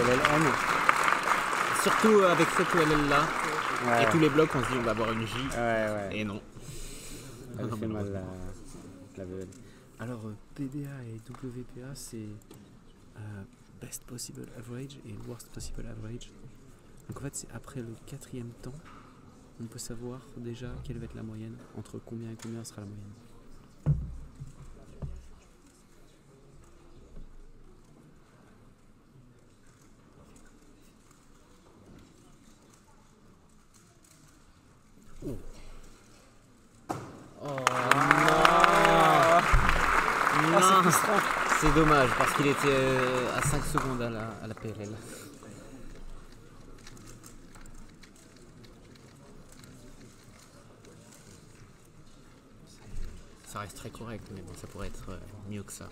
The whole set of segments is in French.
LLN. Surtout avec cette LL là. Ouais. Et tous les blocs, on se dit on va avoir une J. Ouais. Et non. Elle Non, fait mal malheureusement. la VL. Alors PBA et WPA c'est Best Possible Average et Worst Possible Average. Donc en fait c'est après le 4e temps, on peut savoir déjà quelle va être la moyenne, entre combien et combien sera la moyenne. Non, c'est dommage parce qu'il était à 5 secondes à la PLL. Ça reste très correct, mais bon, ça pourrait être mieux que ça.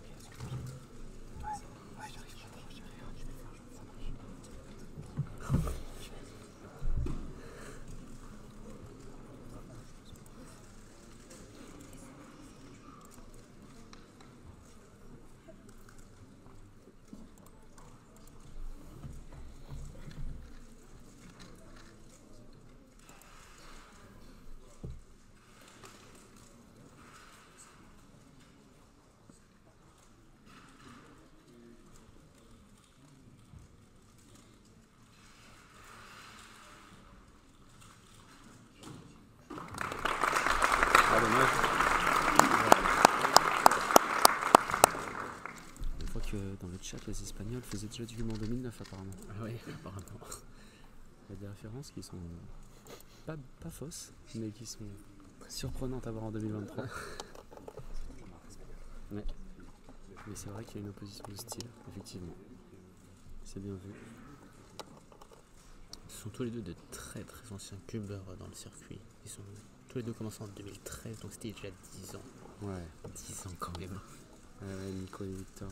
Ah dommage. Je vois que dans le chat les Espagnols faisaient déjà du humour en 2009 apparemment. Ah oui, apparemment. Il y a des références qui sont pas fausses, mais qui sont surprenantes à voir en 2023. Ouais. Mais c'est vrai qu'il y a une opposition de style, effectivement. C'est bien vu. Ce sont tous les deux de très très anciens cubeurs dans le circuit. Ils sont tous les deux commencés en 2013, donc c'était déjà 10 ans. Ouais. 10 ans quand même. Nico et Victor.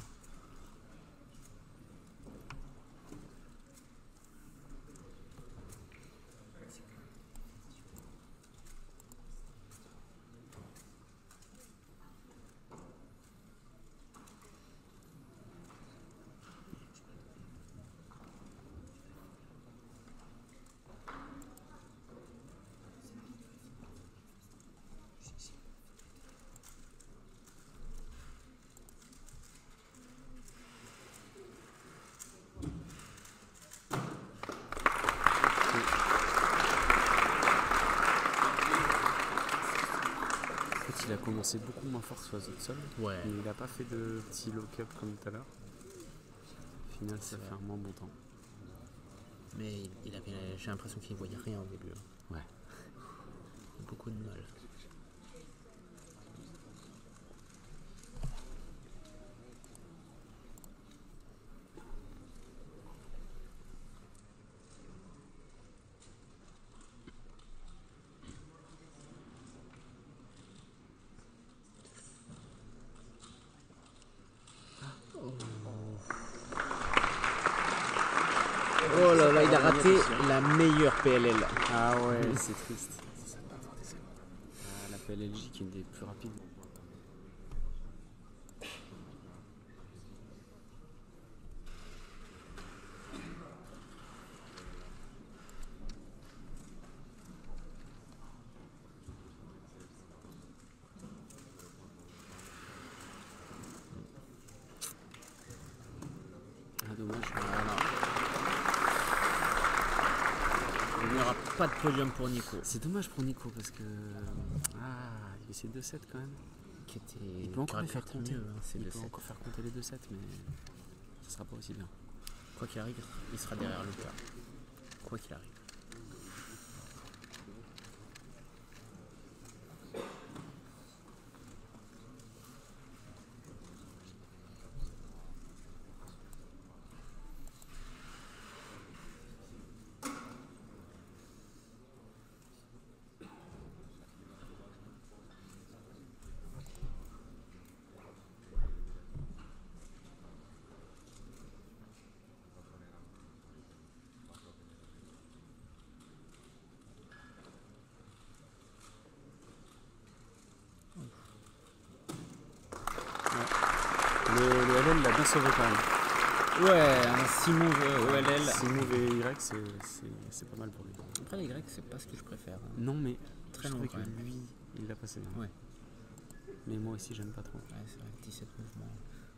Il a commencé beaucoup moins fort sur la zone sol. Ouais. Il n'a pas fait de petit lock-up comme tout à l'heure. Au final, ça fait un moins bon temps. Mais j'ai l'impression qu'il ne voyait rien au début. Ouais. Beaucoup de mal. Oh là là, il a raté la meilleure PLL. Ah ouais, c'est triste. La PLLJ qui est une des plus rapides. Ah dommage. Voilà. Il n'y aura pas de podium pour Nico. C'est dommage pour Nico parce que... Ah, il essaie 2-7 quand même. Il peut encore les faire compter. Mieux, hein, Il peut encore faire compter les 2-7 mais ça sera pas aussi bien. Quoi qu'il arrive, il sera derrière Lucas. Quoi qu'il arrive. Le LL l'a bien sauvé quand même. Ouais, un Simon OLL. Si move et Y, c'est pas mal pour lui. Après, les Y, c'est pas ce que je préfère. Non, mais Très je long trouvais quand que même. lui, il l'a passé bien. Ouais. Mais moi aussi, j'aime pas trop. Ouais, c'est vrai, 17 mouvements.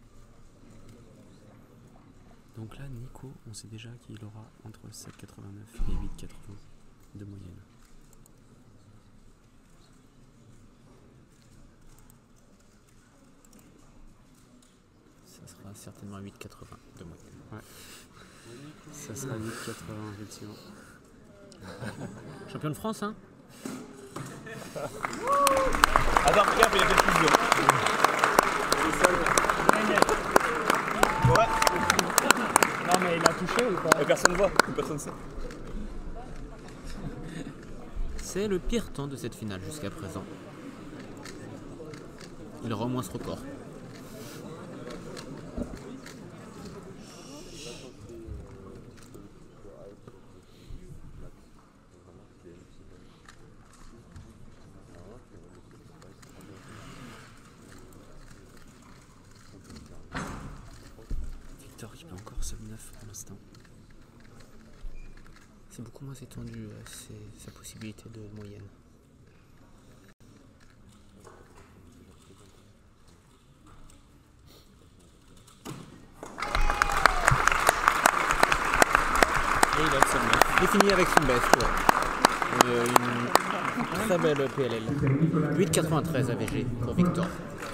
Donc là, Nico, on sait déjà qu'il aura entre 7,89 et 8,80 de moyenne. Ça sera certainement 8,80 de moyenne. Ouais. Ça sera 8,80 effectivement. Champion de France, hein? Attends, regarde, il y a quelque chose. Ouais. Non mais il a touché ou pas? Et personne ne voit, personne ne sait. C'est le pire temps de cette finale jusqu'à présent. Il aura au moins ce record. Victor qui peut encore sub 9 pour l'instant. C'est beaucoup moins étendu, sa possibilité de moyenne. Et il a le seul. Il finit avec son best, ouais. Une très belle PLL. 8,93 AVG pour Victor.